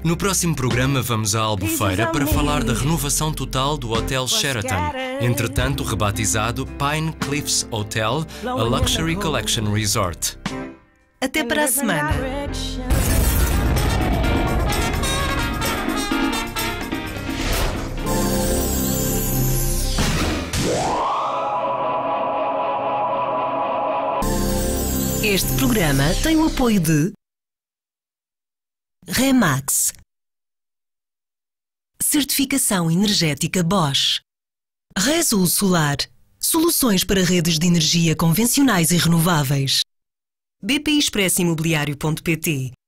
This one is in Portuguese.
No próximo programa vamos à Albufeira para falar da renovação total do Hotel Sheraton, entretanto rebatizado Pine Cliffs Hotel, a Luxury Collection Resort. Até para a semana. Este programa tem o apoio de Remax, certificação energética Bosch, Resul Solar, soluções para redes de energia convencionais e renováveis, BPI Expresso Imobiliário.pt,